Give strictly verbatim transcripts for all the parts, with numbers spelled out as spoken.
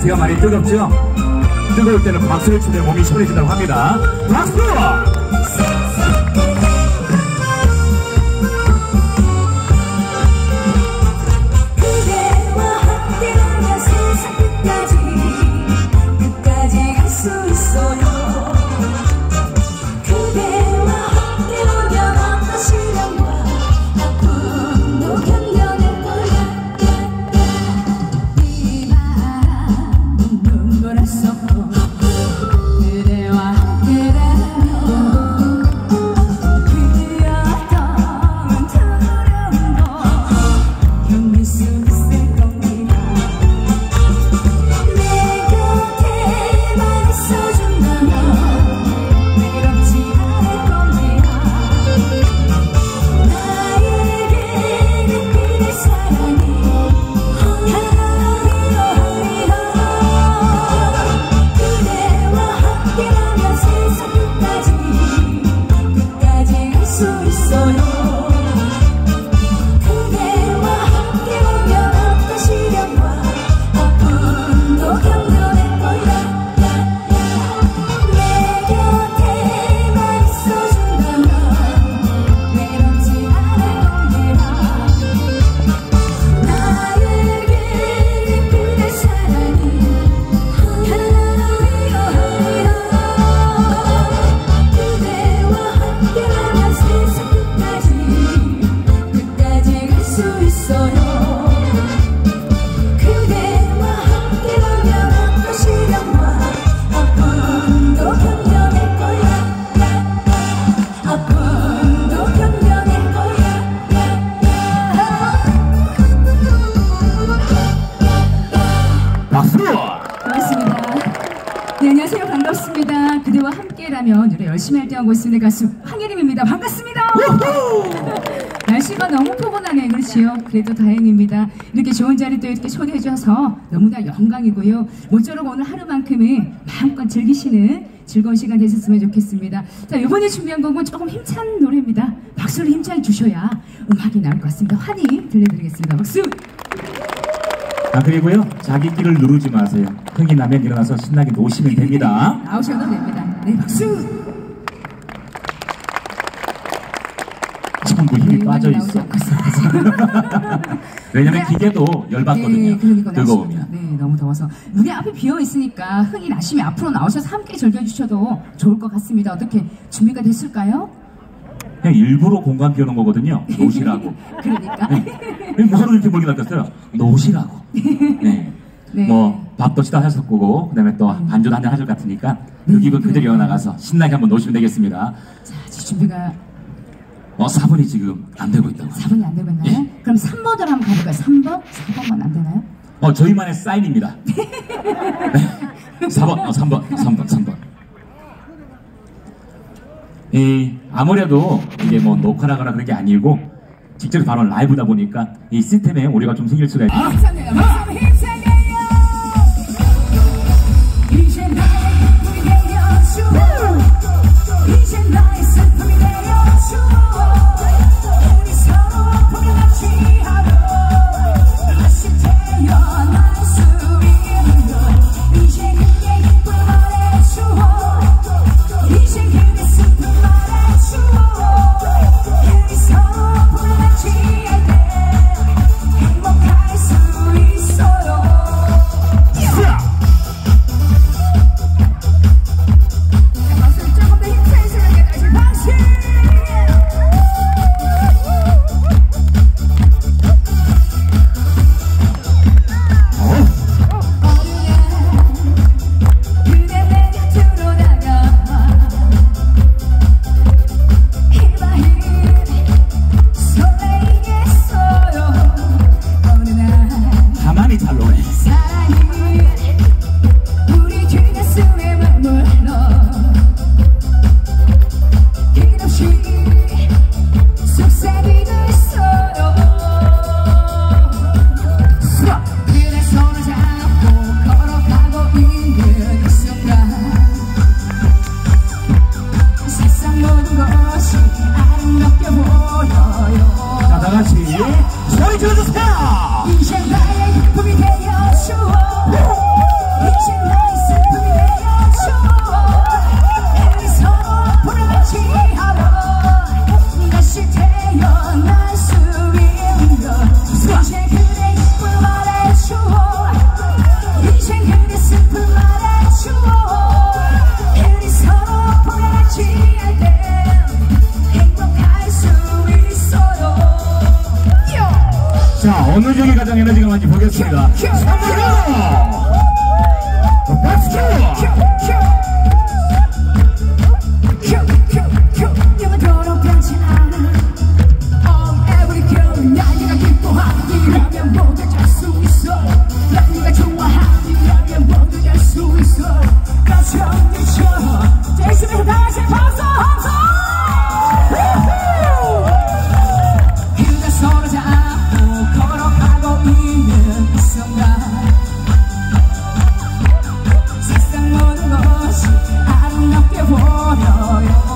날씨가 많이 뜨겁죠? 뜨거울 때는 박수를 치면 몸이 시원해진다고 합니다. 박수! 노래 열심히 활동하고 있습니다. 가수 황예림입니다. 반갑습니다. 날씨가 너무 포근하네. 그렇지요? 그래도 다행입니다. 이렇게 좋은 자리 또 이렇게 초대해 주셔서 너무나 영광이고요. 모쪼록 오늘 하루만큼은 마음껏 즐기시는 즐거운 시간 되셨으면 좋겠습니다. 자, 이번에 준비한 곡은 조금 힘찬 노래입니다. 박수를 힘차게 주셔야 음악이 나올 것 같습니다. 환희 들려드리겠습니다. 박수! 아, 그리고요, 자기 끼를 누르지 마세요. 흥이 나면 일어나서 신나게 노시면 됩니다. 나오셔도 됩니다. 네, 박수! 전부 힘이 네, 빠져있어. 왜냐면 기계도 열받거든요. 네, 그러니까 뜨거우면. 날씨, 네, 너무 더워서. 눈이 앞이 비어있으니까 흥이 나시면 앞으로 나오셔서 함께 즐겨주셔도 좋을 것 같습니다. 어떻게 준비가 됐을까요? 그냥 일부러 공간 비우는 거거든요. 노시라고. 그러니까. 네. 뭐로 이렇게 멀리 갔겠어요? 노시라고. 네. 네. 뭐 밥도 시다 하실 거고, 그다음에 또 음. 반주도 한잔 하실 것 같으니까 그 기분 네, 그대로 이어나가서 신나게 한번 노시면 되겠습니다. 자, 준비가. 어, 사 번이 지금 안 되고 있다고. 사 번이 안 되고 있나요? 예? 그럼 삼 번으로 한번 가볼까요? 삼 번? 사 번만 안 되나요? 어, 저희만의 사인입니다. 네. 사 번, 어, 삼 번, 삼 번, 삼 번. 이, 아무래도 이게 뭐 녹화라거나 그런 게 아니고, 직접 바로 라이브다 보니까 이 시스템에 오류가 좀 생길 수가 있어요. 아, 감사합니다. 아. 이제 나의 기쁨이 되어줘. 이제 나의 슬픔이 되어줘. 어느 쪽이 가장 에너지가 많은지 보겠습니다. 선물로 박수! 영원토록 변치 않아. Oh, every girl, 날개가 기뻐하기라면 모두 잘 수 있어. 날개가 좋아하기라면 모두 잘 수 있어. 가정들처럼 대신에 다시 박수 함성. 그가 서로 잡고 걸어가고 있는 이 순간 세상 모든 것이 아름답게 보여요.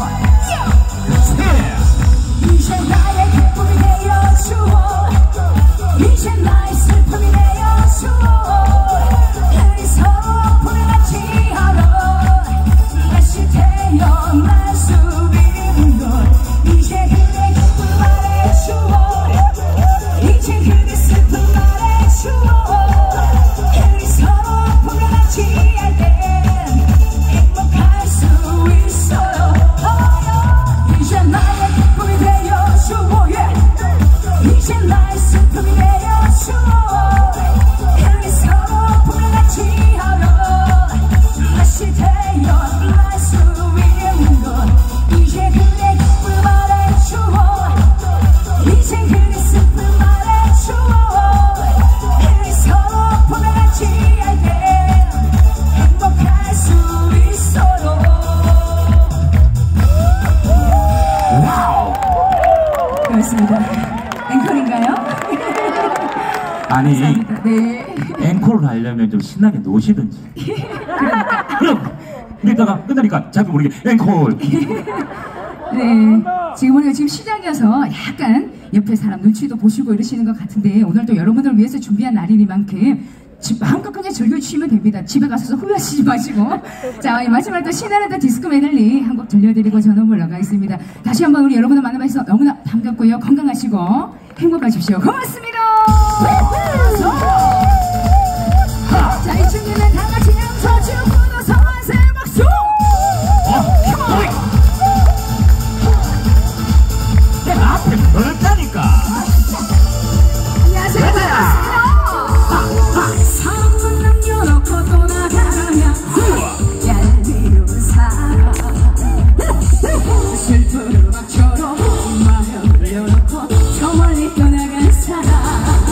이제 나의 기쁨이 되어주어, 이제 나의 슬픔이 되어주어. 우리 서로 품에 같이 하러 다시 태어날 수 있는 걸. 이제 그대 기쁨 말해주어, 이제 그대 슬픔 말해주어. 우리 서로 품에 같이 할 때 행복할 수 있어요. 이제 나의 기쁨이 되어주어, 이제 나의 슬픔이 되어주어. 우리 서로 품에 같이 하러 다시 태어날 수 있는 것. 이제 그대 기쁨 말해주어, 이제 그대 슬픔 말해주어. 우리 서로 품에 같이 할 때 행복할 수 있어요. 와우! 그렇습니다. 앵콜인가요? 아니, 감사합니다. 네. 앵콜을 하려면 좀 신나게 노시든지. 그럼 이따가 끝나니까 자꾸 모르게 앵콜. 네. 지금 우리가 지금 시작이어서 약간 옆에 사람 눈치도 보시고 이러시는 것 같은데, 오늘 또 여러분들을 위해서 준비한 날이니만큼 집 마음껏 그냥 즐겨주시면 됩니다. 집에 가서서 후회하시지 마시고. 자, 마지막으로 또 신나는 디스코 메들리 한 곡 들려드리고 저는 물러가겠습니다. 다시 한번 우리 여러분을 만나뵈서 너무나 반갑고요. 건강하시고 행복하십시오. 고맙습니다. 자, 이쯤이면 다 같이 서주고 서만세 박수. 내가 앞에 넓다니까. 안녕하세요. 반갑습니다. 사랑은 남겨놓고 떠나가냐 얄미운 사람. 슬픈 음악처럼 마음을 열어놓고 저 멀리 떠나간 사람.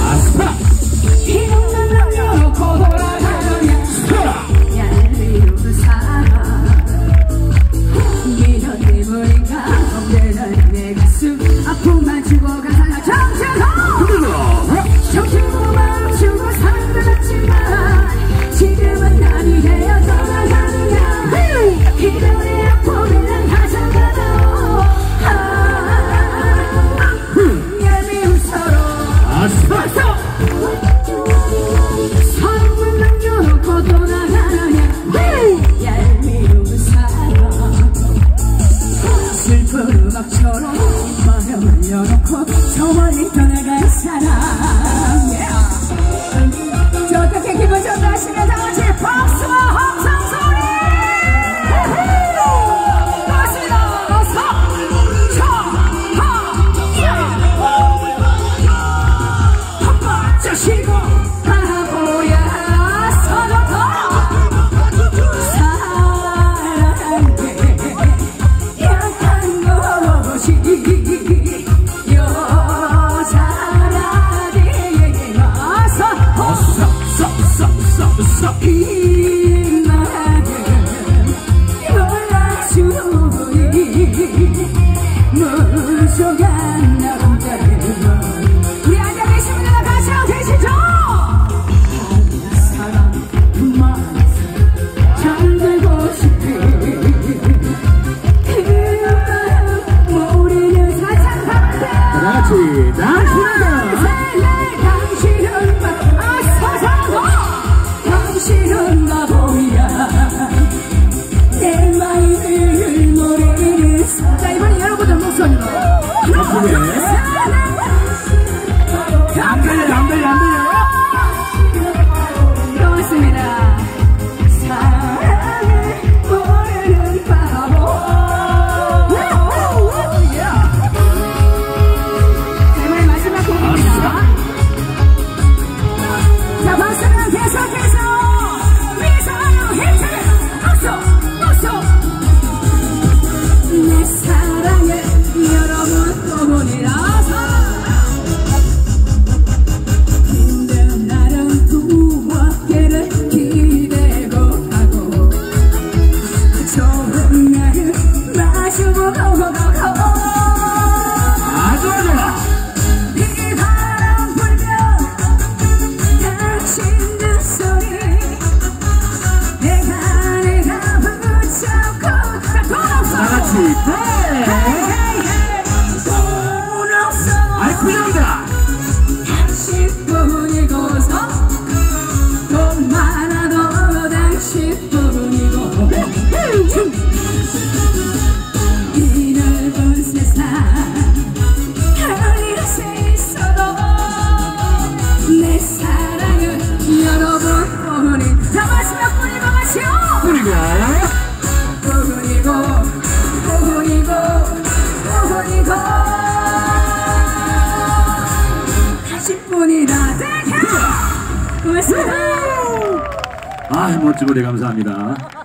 이놈만 남겨놓고 돌아가냐 얄미운 사람. 이런 때문인가 언제나 내 가슴 아픔만 죽어간 사람. 정체로 정주고 마음 주고 살았지만 지금은 남이 되어 떠나가느냐. 이별의 아픔이란 가져가도 얄미운 서로 서로만 남겨놓고 떠나가느냐 얄미운 사람. 슬픈 음악처럼 마음을 열어놓고 저 멀리 떠나간 사람. 자, 어떻게 기분 좋다 하시면 다 같이 박수와 함성 소리. 고맙습니다. 서, 저, 하, 한 발짝 쉬고 바보야 서로 더 사랑해. 약한 것이 여자라니 와서 빛나게 놀라주니 무서운 남자는 우리 앉아 계신 분들 같이 하고 계시죠? 사람 만 잠들고 싶지. 그 마음 모르는 사장 같아. 그렇지, 당신은 당신은 아 서사고 당신은 바보야. 내 마음을 모르는. 자, 이번에 여러분들 목소리로 안 들려, 안 들려, 안 들려. 고맙습니다. 사랑을 모르는 바보. 자, 이번에 마지막 곡입니다. 아주 좋아. 이 바람 불면 당신 그 소리 내가 내가 붙잡고 다 돌아서 다같이 돈 없어 알프입니다. 당신뿐이고서 돈 많아도 당신뿐이고 이 넓은 세상 하늘 새 있어도 내 사랑은 여러분뿐이 다 마지막 뿐이고 마시오 그리고 뿐이고 뿐이고 뿐이고 당신뿐이다 땡큐 고맙습니다. 아, 멋진 무대 감사합니다.